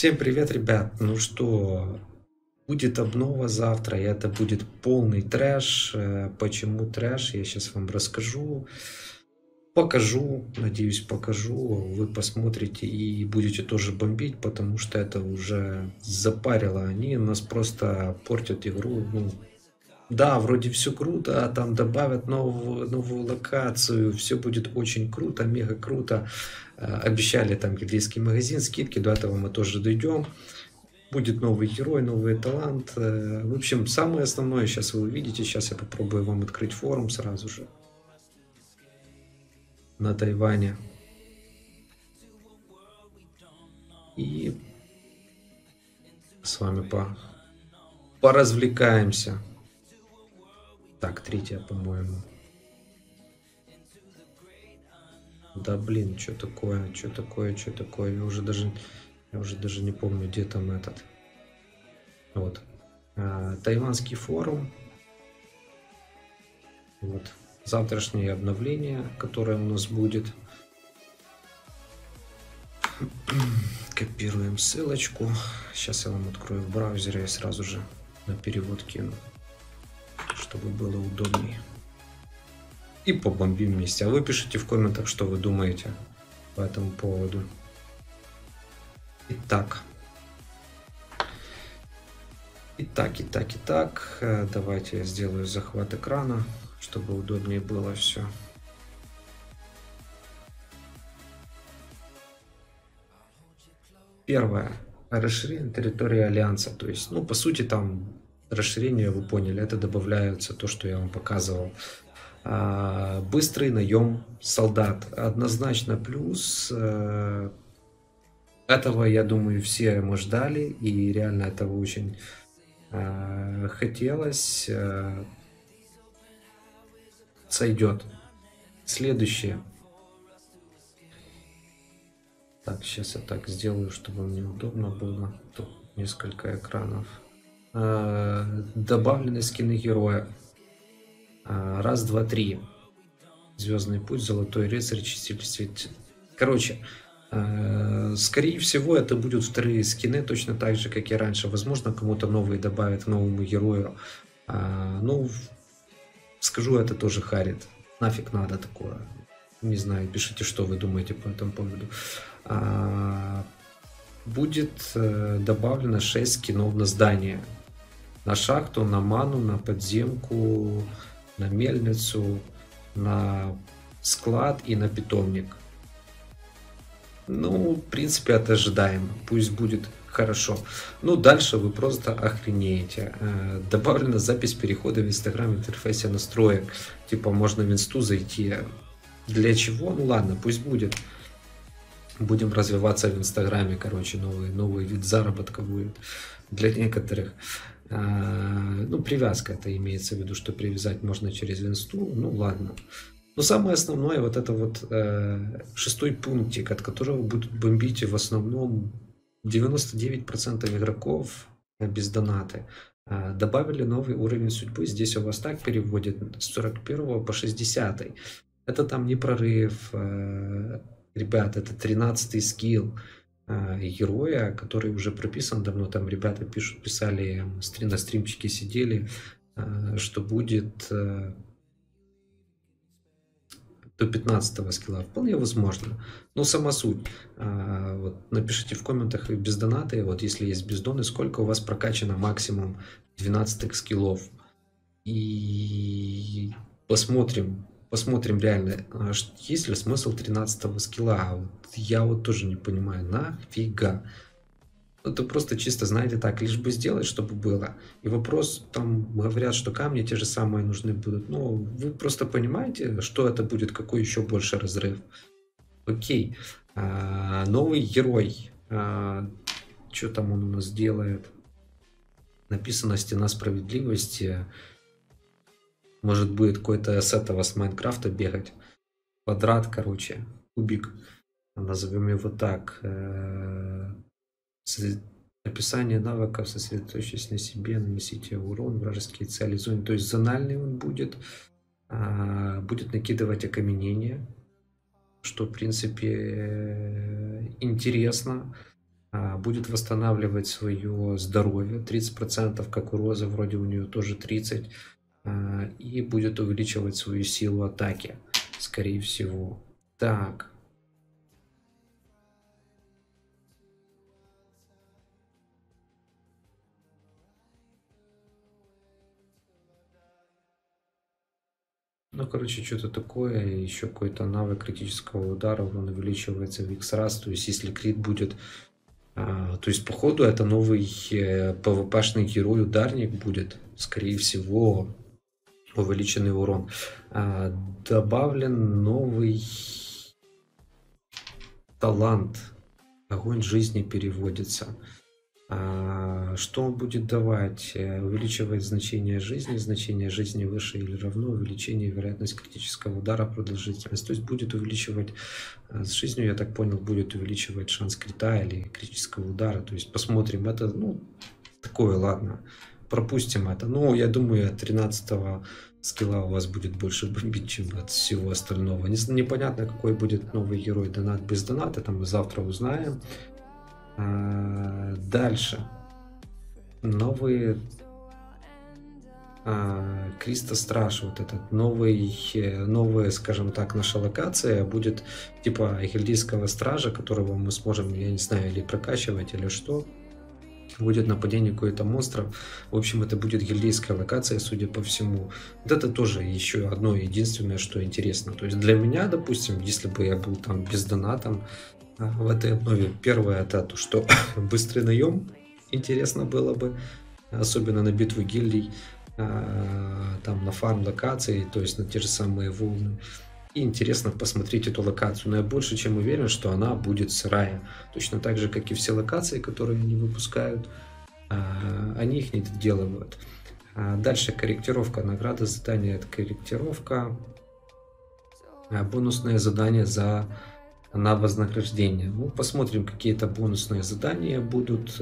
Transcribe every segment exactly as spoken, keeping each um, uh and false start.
Всем привет, ребят! Ну что, будет обнова завтра, и это будет полный трэш. Э, Почему трэш, я сейчас вам расскажу. Покажу, надеюсь, покажу. Вы посмотрите и будете тоже бомбить, потому что это уже запарило. Они нас просто портят игру. Ну, да, вроде все круто, а там добавят новую, новую локацию, все будет очень круто, мега круто. Э, Обещали там китайский магазин, скидки, до этого мы тоже дойдем. Будет новый герой, новый талант. Э, В общем, самое основное сейчас вы увидите. Сейчас я попробую вам открыть форум сразу же на Тайване. И с вами по... поразвлекаемся. Так, третья, по-моему. Да блин, что такое, что такое, что такое? Я уже даже, я уже даже не помню, где там этот. Вот. А, Тайванский форум. Вот. Завтрашнее обновление, которое у нас будет. Копируем ссылочку. Сейчас я вам открою в браузере и сразу же на перевод кину, чтобы было удобнее. И побомбим вместе. А вы пишите в комментах, что вы думаете по этому поводу. Итак. Итак, итак, итак. Давайте я сделаю захват экрана, чтобы удобнее было все. Первое. Расширение территории Альянса. То есть, ну, по сути, там расширение, вы поняли, это добавляется то, что я вам показывал. А, быстрый наем солдат. Однозначно плюс. Э, Этого, я думаю, все мы ждали. И реально этого очень э, хотелось. Э, Сойдет. Следующее. Так, сейчас я так сделаю, чтобы мне удобно было. Тут несколько экранов. Э, Добавлены скины героя. А, Раз, два, три. Звездный путь, Золотой рыцарь, Чиститель свет. Короче, э, скорее всего, это будут вторые скины, точно так же, как и раньше. Возможно, кому-то новые добавят, новому герою. А, Ну, скажу, это тоже харит. Нафиг надо такое. Не знаю, пишите, что вы думаете по этому поводу. А, Будет э, добавлено шесть скинов на здание. На шахту, на ману, на подземку, на мельницу, на склад и на питомник. Ну, в принципе, это ожидаемо. Пусть будет хорошо. Ну, дальше вы просто охренеете. Э, Добавлена запись перехода в Инстаграм в интерфейсе настроек. Типа, можно в инсту зайти. Для чего? Ну, ладно, пусть будет. Будем развиваться в Инстаграме, короче, новый, новый вид заработка будет для некоторых. А, Ну, привязка это имеется в виду, что привязать можно через инсту. Ну, ладно. Но самое основное, вот это вот э, шестой пунктик, от которого будут бомбить в основном девяносто девять процентов игроков э, без донаты. А, Добавили новый уровень судьбы. Здесь у вас так переводит с сорок первого по шестидесятый. Это там не прорыв. э, Ребят, это тринадцатый скилл э, героя, который уже прописан давно. Там ребята пишут, писали, стри- на стримчике сидели, э, что будет э, до пятнадцатого скилла. Вполне возможно. Но сама суть. А, вот, напишите в комментах и без доната, вот если есть бездоны, сколько у вас прокачано максимум двенадцатых скиллов. И посмотрим, посмотрим реально, а, ш- есть ли смысл тринадцатого скилла. А вот я вот тоже не понимаю, нафига. Это просто чисто, знаете, так, лишь бы сделать, чтобы было. И вопрос, там говорят, что камни те же самые нужны будут. Но вы просто понимаете, что это будет, какой еще больше разрыв. Окей. А, новый герой. А, что там он у нас делает? Написано «Стена справедливости». Может будет какой-то с этого, с Майнкрафта бегать. Квадрат, короче, кубик. Назовем его так. Э, с- Описание навыков, сосредоточьтесь на себе, нанесите урон, вражеские цели, зоны. То есть зональный он будет. А, будет накидывать окаменение, что в принципе э, интересно. А, будет восстанавливать свое здоровье тридцать процентов, как у Розы, вроде у нее тоже тридцать процентов. А, и будет увеличивать свою силу атаки, скорее всего. Так. Ну, короче, что-то такое, еще какой-то навык критического удара, он увеличивается в X раз, то есть если крит будет, а, то есть походу это новый э, пвпшный герой, ударник будет, скорее всего, увеличенный урон. А, добавлен новый талант, огонь жизни переводится. А, что он будет давать? Увеличивает значение жизни, значение жизни выше или равно, увеличение вероятность критического удара, продолжительность. То есть будет увеличивать с жизнью, я так понял, будет увеличивать шанс крита или критического удара. То есть посмотрим, это, ну, такое, ладно, пропустим это. Но я думаю, от тринадцатого скилла у вас будет больше бомбить, чем от всего остального. Непонятно, какой будет новый герой, донат без доната, это мы завтра узнаем. А, дальше новые а, Криста Страж, вот этот новый, новая, скажем так, наша локация будет типа гильдейского стража, которого мы сможем, я не знаю, или прокачивать, или что. Будет нападение какое-то монстров. В общем, это будет гильдейская локация, судя по всему. Вот это тоже еще одно единственное, что интересно. То есть для меня, допустим, если бы я был там без доната в этой обнове, первое это то, что быстрый наем интересно было бы, особенно на битву гильдий, там на фарм локации, то есть на те же самые волны. И интересно посмотреть эту локацию. Но я больше чем уверен, что она будет сырая. Точно так же, как и все локации, которые они выпускают, они их не доделывают. Дальше корректировка. Награда, задание, это корректировка. Бонусное задание за на вознаграждение. Ну, посмотрим, какие-то бонусные задания будут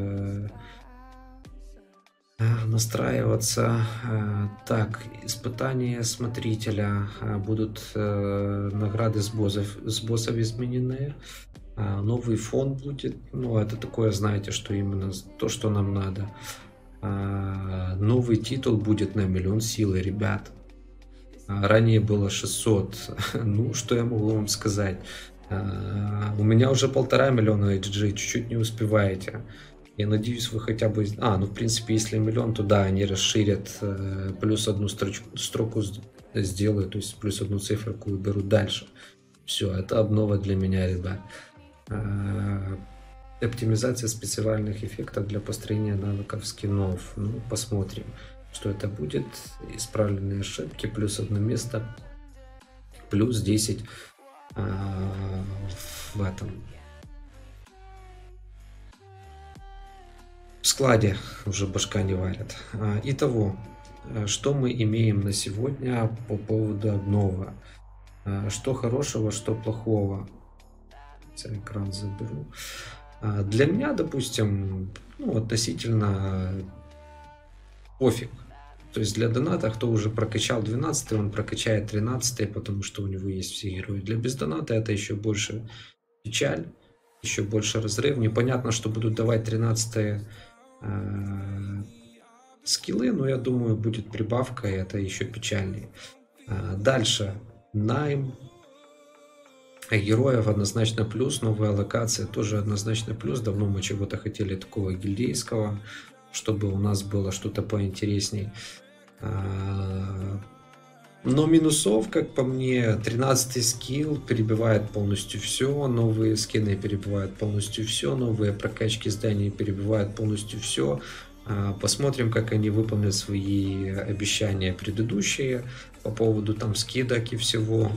настраиваться. Так, испытания смотрителя, будут награды с боссов, с боссов измененные. Новый фон будет, ну это такое, знаете, что именно то, что нам надо. Новый титул будет на миллион силы, ребят. Ранее было шестьсот. Ну, что я могу вам сказать? У меня уже полтора миллиона эйч джи, чуть-чуть не успеваете. Я надеюсь, вы хотя бы... А, ну, в принципе, если миллион, то да, они расширят, э, плюс одну строчку, строку сделают, то есть плюс одну циферку уберут дальше. Все, это обнова для меня, ребят. Э, оптимизация специальных эффектов для построения навыков скинов. Ну, посмотрим, что это будет. Исправленные ошибки, плюс одно место, плюс десять э, в этом... В складе уже башка не варят. Итого, что мы имеем на сегодня по поводу обновы? Что хорошего, что плохого? Я экран заберу. Для меня, допустим, ну, относительно пофиг. То есть для доната, кто уже прокачал двенадцатый, он прокачает тринадцатый, потому что у него есть все герои. Для бездоната это еще больше печаль, еще больше разрыв. Непонятно, что будут давать тринадцатые скиллы, но я думаю, будет прибавка, и это еще печальнее. Дальше найм героев однозначно плюс, новая локация тоже однозначно плюс. Давно мы чего-то хотели такого гильдейского, чтобы у нас было что-то поинтересней. Но минусов, как по мне, тринадцатый скилл перебивает полностью все, новые скины перебивают полностью все, новые прокачки зданий перебивают полностью все. Посмотрим, как они выполнят свои обещания предыдущие по поводу там скидок и всего.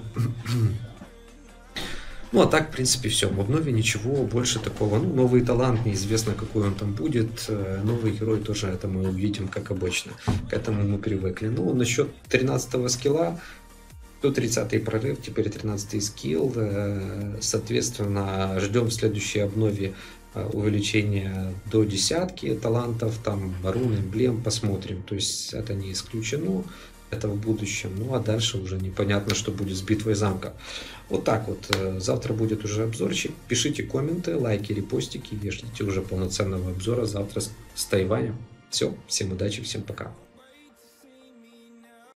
Ну, а так, в принципе, все. В обнове ничего больше такого. Ну, новый талант, неизвестно, какой он там будет. Новый герой тоже, это мы увидим, как обычно. К этому мы привыкли. Ну, насчет тринадцатого скилла, сто тридцатый прорыв, теперь тринадцатый скилл. Соответственно, ждем в следующей обнове увеличения до десятки талантов, там, рун, эмблем, посмотрим. То есть, это не исключено. это в будущем. Ну а дальше уже непонятно, что будет с битвой замка. Вот так вот. Завтра будет уже обзорчик. Пишите комменты, лайки, репостики. И ждите уже полноценного обзора завтра с Тайваня. Все, всем удачи, всем пока.